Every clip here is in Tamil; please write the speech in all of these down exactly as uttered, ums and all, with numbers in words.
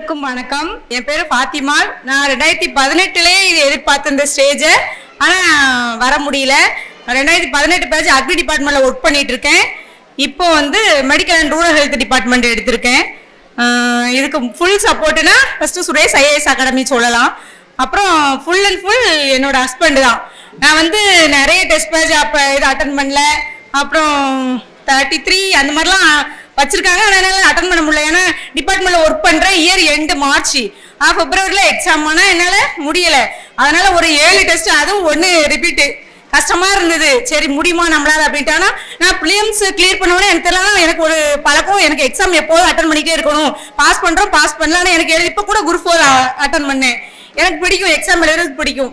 அனைவருக்கும் வணக்கம். என் பேரு ஃபாத்திமா. நான் ரெண்டாயிரத்தி பதினெட்டுலேயே இது எதிர்பார்த்த இந்த ஸ்டேஜை, ஆனால் வர முடியல. ரெண்டாயிரத்தி பதினெட்டு பேஜ் அக்ரி டிபார்ட்மெண்ட்டில் ஒர்க் பண்ணிட்டு இருக்கேன். இப்போ வந்து medical and rural health department எடுத்திருக்கேன். இதுக்கு ஃபுல் சப்போர்ட்டுனா ஃபஸ்ட்டு சுரேஷ் ஐஏஎஸ் அகாடமி சொல்லலாம். அப்புறம் ஃபுல் அண்ட் ஃபுல் என்னோட ஹஸ்பண்ட் தான். நான் வந்து நிறைய டெஸ்ட் பேஜ் அப்போ இது அட்டன் பண்ணல. அப்புறம் தேர்ட்டி த்ரீ அந்த மாதிரிலாம் வச்சிருக்காங்க. அதனால அட்டன் பண்ண முடியல. ஏன்னா டிபார்ட்மெண்ட்ல ஒர்க் பண்றேன். இயர் எண்டு மார்ச் பிப்ரவரியில எக்ஸாம் ஆனா என்னால முடியல. அதனால ஒரு ஏழு டெஸ்ட், அதுவும் ஒன்று ரிப்பீட்டு. கஷ்டமா இருந்தது. சரி முடியுமா நம்மளால அப்படின்ட்டு. ஆனால் நான் பிலிம்ஸ் கிளியர் பண்ணோன்னே எனக்கு தெரியல. எனக்கு ஒரு பழக்கம், எனக்கு எக்ஸாம் எப்போதும் அட்டன் பண்ணிட்டே இருக்கணும். பாஸ் பண்றோம் பாஸ் பண்ணலான்னு எனக்கு எழுதி. இப்போ கூட குரூப் ஃபோர் அட்டன் பண்ணேன். எனக்கு பிடிக்கும், எக்ஸாம் எழுதுறது பிடிக்கும்.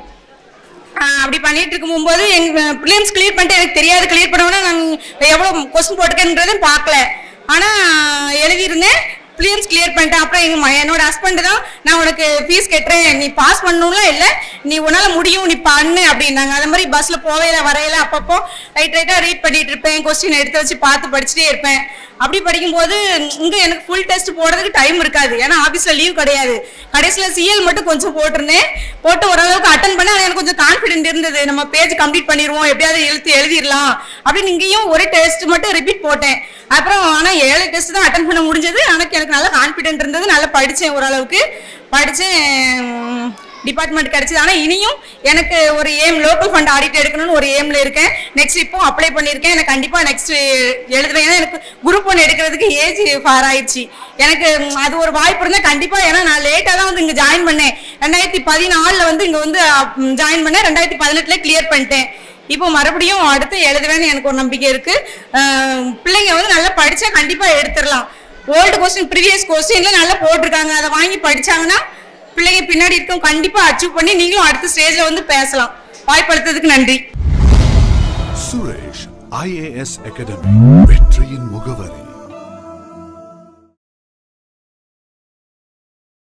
அப்படி பண்ணிட்டு இருக்கும்போது எங்க பிலிம்ஸ் கிளியர் பண்ணிட்டு எனக்கு தெரியாது. கிளியர் பண்ணோன்னா நான் எவ்வளோ கொஸ்டின் போட்டுக்கன்றதும் பார்க்கல. ஆனால் எழுதியிருந்தேன். பிலிம்ஸ் கிளியர் பண்ணிட்டேன். அப்புறம் எங்கள் என்னோட ஹஸ்பண்ட் தான், நான் உனக்கு ஃபீஸ் கட்டுறேன், நீ பாஸ் பண்ணணும்லாம் இல்லை, நீ உன்னால் முடியும், நீ பண்ணு அப்படின்னாங்க. அது மாதிரி பஸ்ஸில் போவையில வரையில அப்பப்போ ரைட் ரைட்டாக ரீட் பண்ணிட்டு இருப்பேன். கொஸ்டின் எடுத்து வச்சு பார்த்து படிச்சுட்டே இருப்பேன். அப்படி படிக்கும்போது இங்கே எனக்கு ஃபுல் டெஸ்ட் போடுறதுக்கு டைம் இருக்காது. ஏன்னா ஆஃபீஸில் லீவ் கிடையாது. கடைசியில் சிஎல் மட்டும் கொஞ்சம் போட்டிருந்தேன். போட்டு ஓரளவுக்கு அட்டன் பண்ண எனக்கு கொஞ்சம் கான்ஃபிடென்ட் இருந்தது. நம்ம பேஜ் கம்ப்ளீட் பண்ணிடுவோம், எப்படியாவது எழுத்து எழுதிடலாம் அப்படின்னு. இங்கேயும் ஒரு டெஸ்ட் மட்டும் ரிப்பீட் போட்டேன். அப்புறம் ஆனால் ஏழு டெஸ்ட் தான் அட்டன் பண்ண முடிஞ்சது. ஆனால் எனக்கு நல்லா கான்ஃபிடென்ட் இருந்தது. நல்லா படித்தேன், ஓரளவுக்கு படித்தேன், டிபார்ட்மெண்ட் கிடைச்சது. ஆனால் இனியும் எனக்கு ஒரு ஏம், லோக்கல் ஃபண்ட் ஆடிட் எடுக்கணும்னு ஒரு ஏமில் இருக்கேன். நெக்ஸ்ட் இப்போ அப்ளை பண்ணியிருக்கேன். எனக்கு கண்டிப்பாக நெக்ஸ்ட் எழுதுவேன். ஏன்னா எனக்கு குரூப் ஒன் எடுக்கிறதுக்கு ஏஜ் ஃபார் ஆயிடுச்சு. எனக்கு அது ஒரு வாய்ப்பு இருந்தால் கண்டிப்பாக. ஏன்னா நான் லேட்டாக தான் வந்து இங்கே ஜாயின் பண்ணேன். ரெண்டாயிரத்தி பதினாலில் வந்து இங்கே வந்து ஜாயின் பண்ணேன். ரெண்டாயிரத்தி பதினெட்டில் கிளியர் பண்ணிட்டேன். இப்போ மறுபடியும் அடுத்து எழுதுவேன்னு எனக்கு ஒரு நம்பிக்கை இருக்குது. பிள்ளைங்க வந்து நல்லா படித்தா கண்டிப்பாக எடுத்துடலாம். ஓல்டு கொஸ்டின், ப்ரீவியஸ் கொஸ்டின்ல நல்லா போட்டிருக்காங்க. அதை வாங்கி படிச்சாங்கன்னா பிள்ளைங்க பின்னாடி இருக்கும் கண்டிப்பா அச்சீவ் பண்ணி நீங்களும் அடுத்த ஸ்டேஜ்ல வந்து பேசலாம். வாய்ப்பளித்ததுக்கு நன்றி. சுரேஷ் ஐஏஎஸ் அகாடமி, வெற்றியின் முகவரி.